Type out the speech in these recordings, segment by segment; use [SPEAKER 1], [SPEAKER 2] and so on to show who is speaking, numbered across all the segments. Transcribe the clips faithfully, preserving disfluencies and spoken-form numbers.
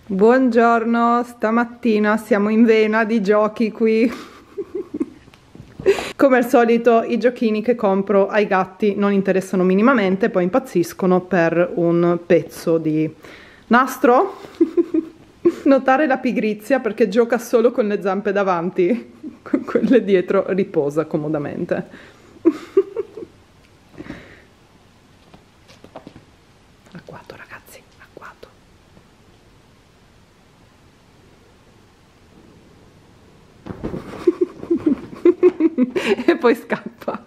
[SPEAKER 1] Buongiorno, stamattina siamo in vena di giochi qui. Come al solito i giochini che compro ai gatti non interessano minimamente, poi impazziscono per un pezzo di nastro. Notare la pigrizia perché gioca solo con le zampe davanti, con quelle dietro riposa comodamente. Agguato ragazzi, agguato. E poi scappa.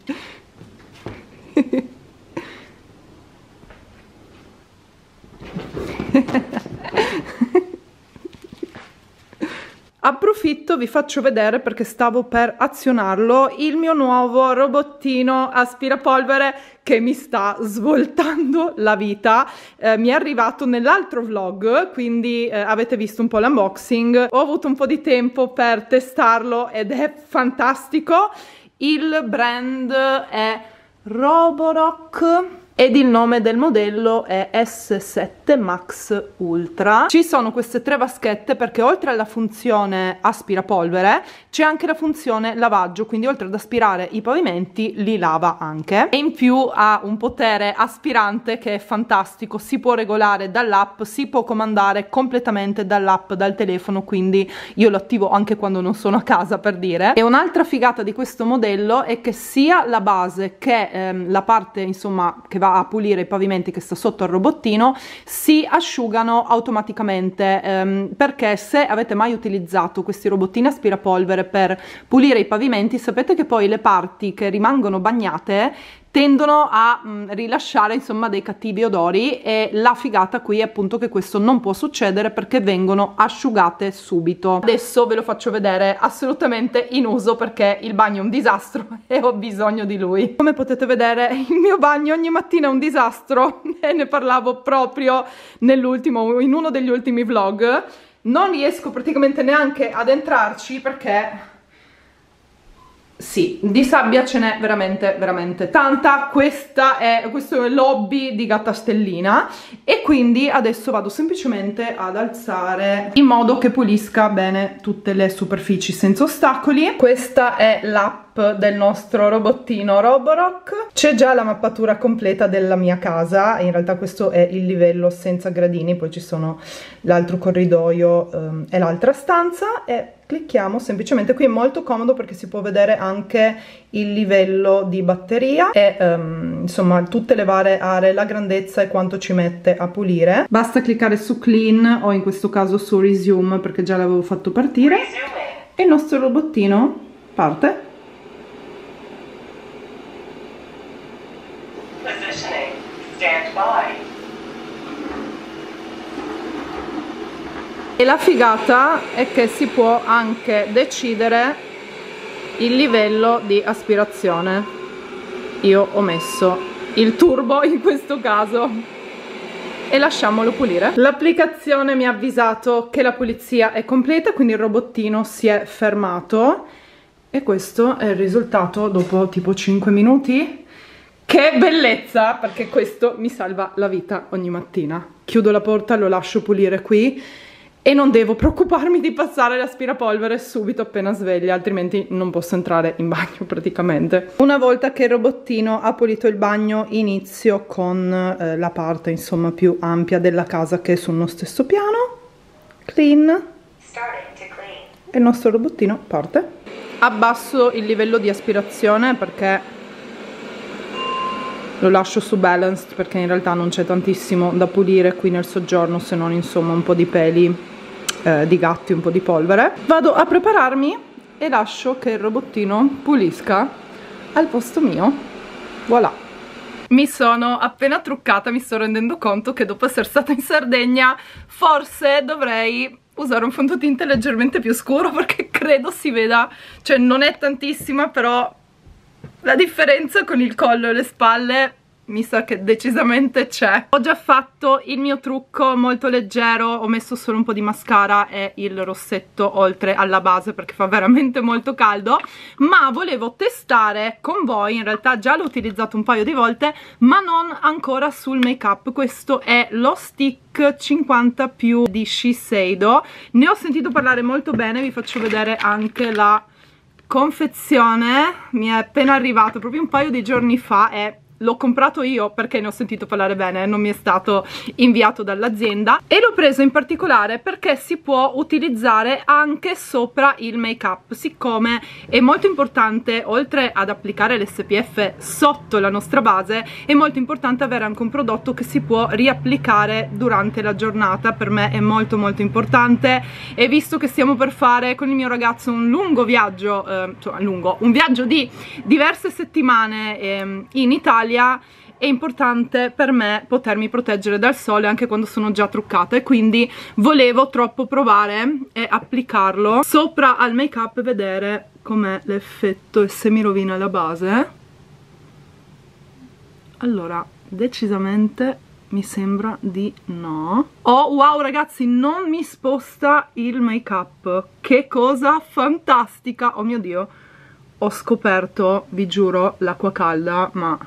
[SPEAKER 1] Approfitto, vi faccio vedere perché stavo per azionarlo, il mio nuovo robottino aspirapolvere che mi sta svoltando la vita. Eh, mi è arrivato nell'altro vlog, quindi eh, avete visto un po' l'unboxing. Ho avuto un po' di tempo per testarlo ed è fantastico. Il brand è Roborock ed il nome del modello è S sette Max Ultra. Ci sono queste tre vaschette perché oltre alla funzione aspirapolvere c'è anche la funzione lavaggio, quindi oltre ad aspirare i pavimenti li lava anche, e in più ha un potere aspirante che è fantastico, si può regolare dall'app, si può comandare completamente dall'app, dal telefono, quindi io lo attivo anche quando non sono a casa, per dire. E un'altra figata di questo modello è che sia la base che ehm, la parte insomma che va a pulire i pavimenti che sta sotto al robottino si asciugano automaticamente, ehm, perché se avete mai utilizzato questi robottini aspirapolvere per pulire i pavimenti sapete che poi le parti che rimangono bagnate tendono a mh, rilasciare insomma dei cattivi odori, e la figata qui è appunto che questo non può succedere perché vengono asciugate subito. Adesso ve lo faccio vedere assolutamente in uso perché il bagno è un disastro e ho bisogno di lui. Come potete vedere il mio bagno ogni mattina è un disastro e ne parlavo proprio nell'ultimo, in uno degli ultimi vlog. Non riesco praticamente neanche ad entrarci perché sì, di sabbia ce n'è veramente veramente tanta. Questa è, questo è l'hobby di Gatta Stellina, e quindi adesso vado semplicemente ad alzare in modo che pulisca bene tutte le superfici senza ostacoli. Questa è l'app del nostro robottino Roborock. C'è già la mappatura completa della mia casa, in realtà questo è il livello senza gradini, poi ci sono l'altro corridoio um, e l'altra stanza, e clicchiamo semplicemente. Qui è molto comodo perché si può vedere anche il livello di batteria e um, insomma tutte le varie aree, la grandezza e quanto ci mette a pulire. Basta cliccare su clean o in questo caso su resume perché già l'avevo fatto partire e il nostro robottino parte. Stand by. E la figata è che si può anche decidere il livello di aspirazione. Io ho messo il turbo in questo caso e lasciamolo pulire. L'applicazione mi ha avvisato che la pulizia è completa, quindi il robottino si è fermato, e questo è il risultato dopo tipo cinque minuti. Che bellezza, perché questo mi salva la vita ogni mattina. Chiudo la porta, lo lascio pulire qui e non devo preoccuparmi di passare l'aspirapolvere subito appena sveglia, altrimenti non posso entrare in bagno praticamente. Una volta che il robottino ha pulito il bagno, inizio con eh, la parte insomma più ampia della casa che è sul nostro stesso piano. Clean. E il nostro robottino parte. Abbasso il livello di aspirazione perché lo lascio su balanced, perché in realtà non c'è tantissimo da pulire qui nel soggiorno, se non insomma un po' di peli eh, di gatti, un po' di polvere. Vado a prepararmi e lascio che il robottino pulisca al posto mio. Voilà. Mi sono appena truccata, mi sto rendendo conto che dopo essere stata in Sardegna forse dovrei usare un fondotinta leggermente più scuro, perché credo si veda, cioè non è tantissima, però la differenza con il collo e le spalle mi sa che decisamente c'è. Ho già fatto il mio trucco molto leggero, ho messo solo un po' di mascara e il rossetto oltre alla base perché fa veramente molto caldo, ma volevo testare con voi, in realtà già l'ho utilizzato un paio di volte, ma non ancora sul make up. Questo è lo stick cinquanta più di Shiseido, ne ho sentito parlare molto bene, vi faccio vedere anche la confezione, mi è appena arrivato proprio un paio di giorni fa e l'ho comprato io perché ne ho sentito parlare bene, non mi è stato inviato dall'azienda, e l'ho preso in particolare perché si può utilizzare anche sopra il make up. Siccome è molto importante, oltre ad applicare l'S P F sotto la nostra base, è molto importante avere anche un prodotto che si può riapplicare durante la giornata. Per me è molto molto importante, e visto che stiamo per fare con il mio ragazzo un lungo viaggio, eh, insomma lungo, un viaggio di diverse settimane eh, in Italia, è importante per me potermi proteggere dal sole anche quando sono già truccata, e quindi volevo troppo provare e applicarlo sopra al make up e vedere com'è l'effetto e se mi rovina la base. Allora, decisamente mi sembra di no. Oh wow ragazzi, non mi sposta il make up, che cosa fantastica. Oh mio Dio, ho scoperto, vi giuro, l'acqua calda, ma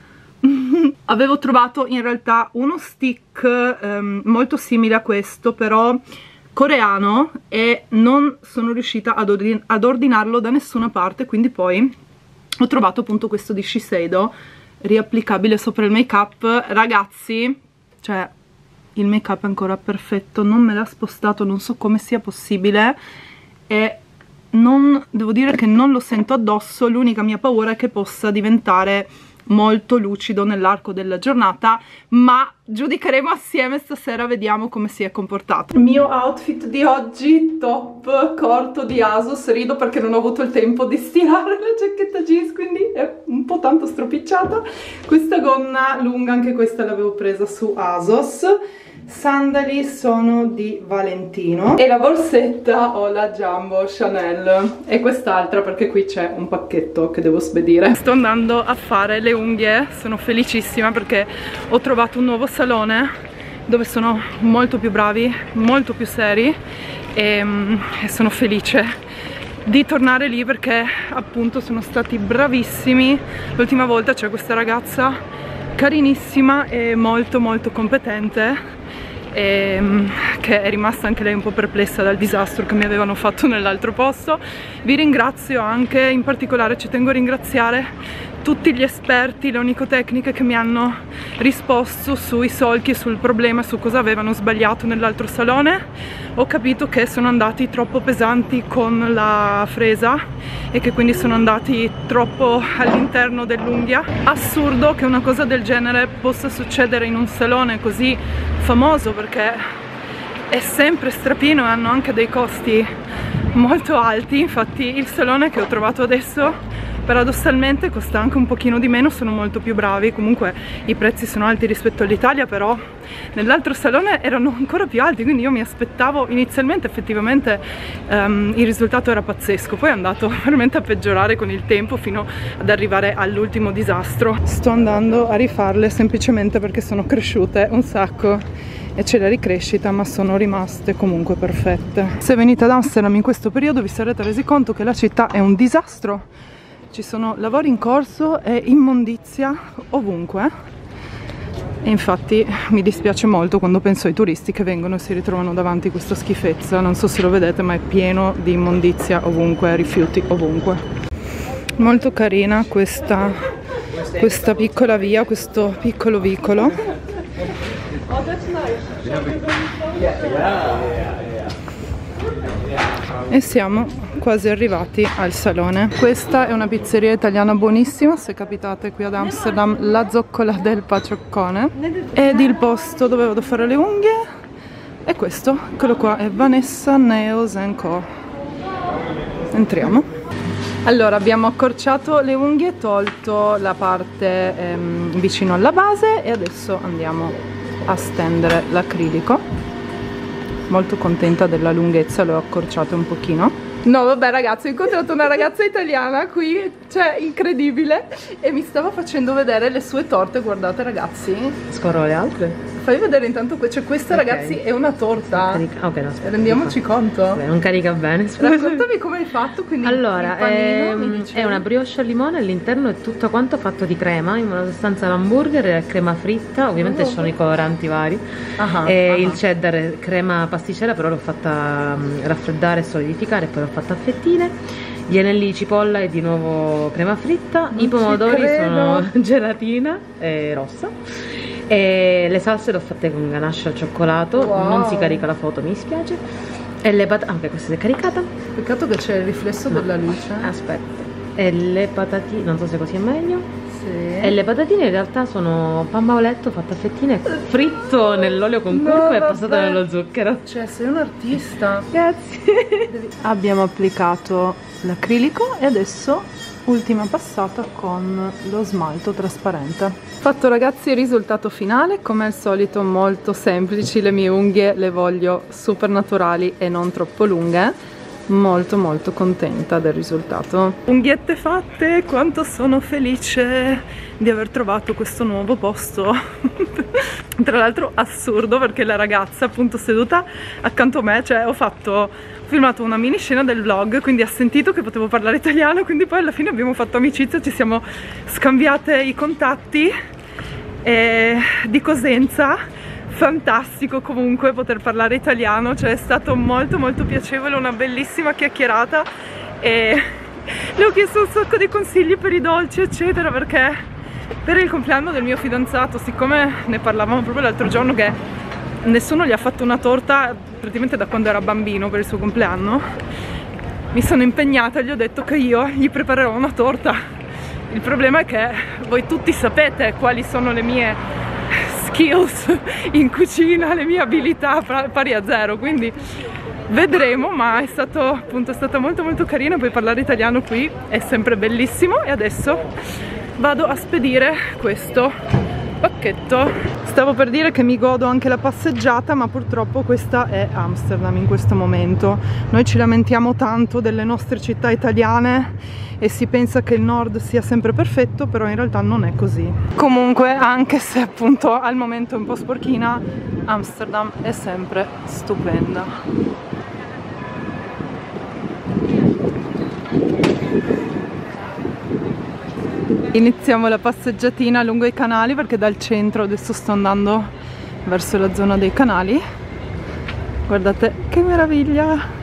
[SPEAKER 1] avevo trovato in realtà uno stick um, molto simile a questo, però coreano, e non sono riuscita ad, ordin ad ordinarlo da nessuna parte, quindi poi ho trovato appunto questo di Shiseido riapplicabile sopra il make up. Ragazzi, cioè il make up è ancora perfetto, non me l'ha spostato, non so come sia possibile, e non, devo dire che non lo sento addosso. L'unica mia paura è che possa diventare molto lucido nell'arco della giornata, ma giudicheremo assieme stasera, vediamo come si è comportato. Il mio outfit di oggi, top corto di ASOS. Rido perché non ho avuto il tempo di stirare la giacchetta jeans, quindi è un po' tanto stropicciata. Questa gonna lunga, anche questa l'avevo presa su ASOS. Sandali sono di Valentino, e la borsetta ho la Jumbo Chanel, e quest'altra perché qui c'è un pacchetto che devo spedire. Sto andando a fare le unghie, sono felicissima perché ho trovato un nuovo salone dove sono molto più bravi, molto più seri, e, e sono felice di tornare lì perché appunto sono stati bravissimi. L'ultima volta c'è questa ragazza carinissima e molto molto competente, e, che è rimasta anche lei un po' perplessa dal disastro che mi avevano fatto nell'altro posto. Vi ringrazio anche, in particolare ci tengo a ringraziare tutti gli esperti, le onicotecniche che mi hanno risposto sui solchi e sul problema, su cosa avevano sbagliato nell'altro salone. Ho capito che sono andati troppo pesanti con la fresa e che quindi sono andati troppo all'interno dell'unghia. Assurdo che una cosa del genere possa succedere in un salone così famoso, perché è sempre strapieno e hanno anche dei costi molto alti. Infatti il salone che ho trovato adesso paradossalmente costa anche un pochino di meno, sono molto più bravi. Comunque i prezzi sono alti rispetto all'Italia, però nell'altro salone erano ancora più alti, quindi io mi aspettavo inizialmente, effettivamente um, il risultato era pazzesco, poi è andato veramente a peggiorare con il tempo fino ad arrivare all'ultimo disastro. Sto andando a rifarle semplicemente perché sono cresciute un sacco e c'è la ricrescita, ma sono rimaste comunque perfette. Se venite ad Amsterdam in questo periodo vi sarete resi conto che la città è un disastro. Ci sono lavori in corso e immondizia ovunque, e infatti mi dispiace molto quando penso ai turisti che vengono e si ritrovano davanti a questa schifezza. Non so se lo vedete, ma è pieno di immondizia ovunque, rifiuti ovunque. Molto carina questa, questa piccola via, questo piccolo vicolo. E siamo quasi arrivati al salone. Questa è una pizzeria italiana buonissima, se capitate qui ad Amsterdam, la Zoccola del Pacioccone. Ed il posto dove vado a fare le unghie è questo, eccolo qua, è Vanessa Nails and Co. Entriamo. Allora, abbiamo accorciato le unghie, tolto la parte ehm, vicino alla base, e adesso andiamo a stendere l'acrilico. Molto contenta della lunghezza, l'ho accorciato un pochino. No vabbè ragazzi, ho incontrato una ragazza italiana qui, cioè incredibile, e mi stava facendo vedere le sue torte. Guardate ragazzi,
[SPEAKER 2] scorro le altre.
[SPEAKER 1] Fai vedere intanto, cioè questa okay. Ragazzi è una torta.
[SPEAKER 2] Carica... Ok, no, aspetta,
[SPEAKER 1] rendiamoci conto.
[SPEAKER 2] Vabbè, non carica bene.
[SPEAKER 1] Raccontami come hai fatto. Quindi
[SPEAKER 2] allora, è, è una brioche al limone, all'interno è tutto quanto fatto di crema, in una sostanza l'hamburger è crema fritta, ovviamente oh. Ci sono i coloranti vari. Uh-huh, e uh-huh. Il cheddar è crema pasticcera, però l'ho fatta um, raffreddare e solidificare e poi l'ho fatta a fettine. Gli anelli di cipolla e di nuovo crema fritta. Non I pomodori sono gelatina e rossa. E le salse le ho fatte con ganache al cioccolato. Wow. Non si carica la foto, mi dispiace. E le patatine, anche questa è caricata.
[SPEAKER 1] Peccato che c'è il riflesso no. della luce.
[SPEAKER 2] Aspetta. E le patatine, non so se così è meglio.
[SPEAKER 1] Sì.
[SPEAKER 2] E le patatine in realtà sono pan bauletto fatto a fettine, fritto nell'olio con no, curcuma e passato nello zucchero.
[SPEAKER 1] Cioè sei un artista.
[SPEAKER 2] Grazie.
[SPEAKER 1] Abbiamo applicato l'acrilico e adesso ultima passata con lo smalto trasparente. Fatto ragazzi, il risultato finale come al solito molto semplici. Le mie unghie le voglio super naturali e non troppo lunghe. Molto molto contenta del risultato. Unghiette fatte, quanto sono felice di aver trovato questo nuovo posto. Tra l'altro assurdo perché la ragazza appunto seduta accanto a me, cioè ho fatto ho filmato una mini scena del vlog, quindi ha sentito che potevo parlare italiano, quindi poi alla fine abbiamo fatto amicizia, ci siamo scambiate i contatti e di Cosenza. Fantastico comunque poter parlare italiano, cioè è stato molto molto piacevole, una bellissima chiacchierata e le ho chiesto un sacco di consigli per i dolci eccetera, perché per il compleanno del mio fidanzato, siccome ne parlavamo proprio l'altro giorno che nessuno gli ha fatto una torta praticamente da quando era bambino per il suo compleanno, mi sono impegnata e gli ho detto che io gli preparerò una torta. Il problema è che voi tutti sapete quali sono le mie skills in cucina, le mie abilità pari a zero, quindi vedremo, ma è stato appunto è stata molto molto carina. Poi parlare italiano qui è sempre bellissimo e adesso vado a spedire questo pacchetto. Stavo per dire che mi godo anche la passeggiata, ma purtroppo questa è Amsterdam in questo momento. Noi ci lamentiamo tanto delle nostre città italiane e si pensa che il nord sia sempre perfetto, però in realtà non è così. Comunque, anche se appunto al momento è un po' sporchina, Amsterdam è sempre stupenda. Iniziamo la passeggiatina lungo i canali perché dal centro adesso sto andando verso la zona dei canali. Guardate che meraviglia!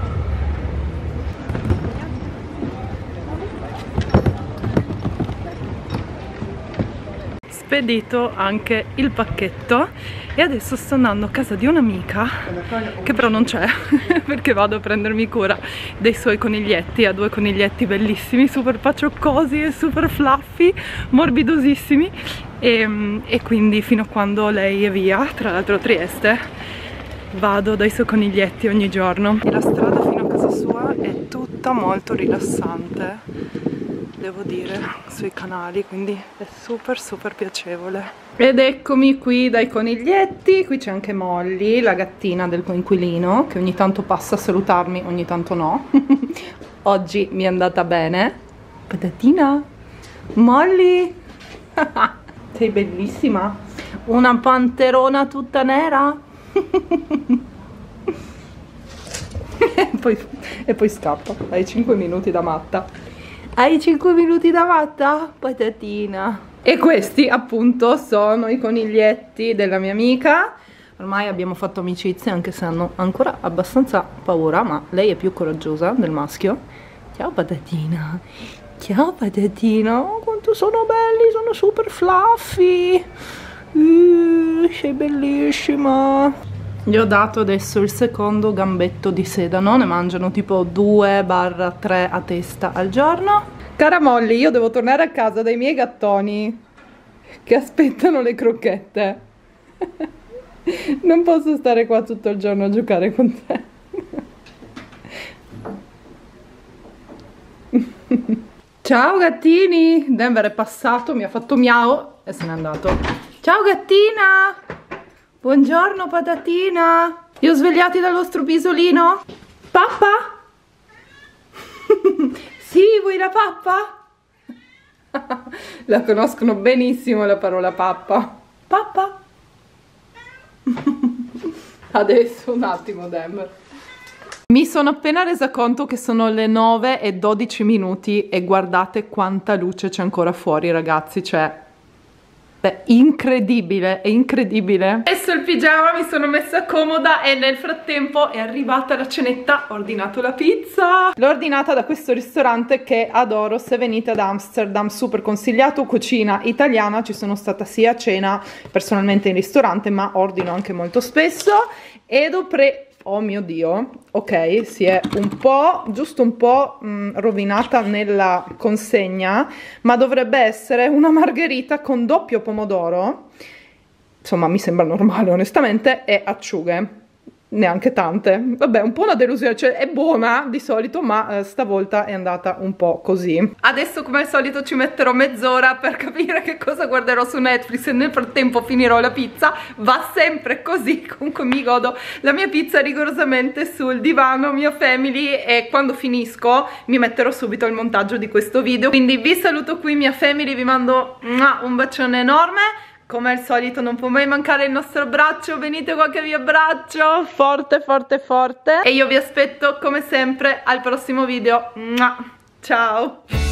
[SPEAKER 1] Spedito anche il pacchetto e adesso sto andando a casa di un'amica che però non c'è perché vado a prendermi cura dei suoi coniglietti. Ha due coniglietti bellissimi, super pacioccosi e super fluffy, morbidosissimi e, e quindi fino a quando lei è via, tra l'altro a Trieste, vado dai suoi coniglietti ogni giorno. E la strada fino a casa sua è tutta molto rilassante, devo dire, sui canali, quindi è super super piacevole. Ed eccomi qui dai coniglietti. Qui c'è anche Molly, la gattina del coinquilino, che ogni tanto passa a salutarmi, ogni tanto no. Oggi mi è andata bene. Patatina, Molly, sei bellissima, una panterona tutta nera. e, poi, e poi scappa, hai cinque minuti da matta. Hai cinque minuti da matta? Patatina. E questi appunto sono i coniglietti della mia amica. Ormai abbiamo fatto amicizia, anche se hanno ancora abbastanza paura, ma lei è più coraggiosa del maschio. Ciao Patatina. Ciao Patatina. Oh, quanto sono belli, sono super fluffy. Uh, sei bellissima. Gli ho dato adesso il secondo gambetto di sedano, ne mangiano tipo due tre a testa al giorno. Cara Molly, io devo tornare a casa dai miei gattoni che aspettano le crocchette. Non posso stare qua tutto il giorno a giocare con te. Ciao gattini! Denver è passato, mi ha fatto miau e se n'è andato. Ciao gattina! Buongiorno Patatina! Vi ho svegliati dal vostro pisolino? Papà? Sì, vuoi la pappa? La conoscono benissimo la parola pappa. Pappa? Adesso un attimo, Dem. Mi sono appena resa conto che sono le nove e dodici minuti e guardate quanta luce c'è ancora fuori, ragazzi, cioè... Beh, incredibile, è incredibile. Messo il pigiama, mi sono messa comoda e nel frattempo è arrivata la cenetta, ho ordinato la pizza. L'ho ordinata da questo ristorante che adoro, se venite ad Amsterdam, super consigliato, cucina italiana, ci sono stata sia a cena personalmente in ristorante, ma ordino anche molto spesso ed ho pre... Oh mio Dio, ok, si è un po', giusto un po' mh, rovinata nella consegna, ma dovrebbe essere una margherita con doppio pomodoro, insomma mi sembra normale onestamente, e acciughe, neanche tante, vabbè un po' una delusione, cioè è buona di solito ma eh, stavolta è andata un po' così. Adesso come al solito ci metterò mezz'ora per capire che cosa guarderò su Netflix e nel frattempo finirò la pizza, va sempre così, comunque mi godo la mia pizza rigorosamente sul divano, mio family, e quando finisco mi metterò subito il montaggio di questo video, quindi vi saluto qui mia family, vi mando un bacione enorme. Come al solito non può mai mancare il nostro abbraccio, venite qua che vi abbraccio forte forte forte e io vi aspetto come sempre al prossimo video. Ciao!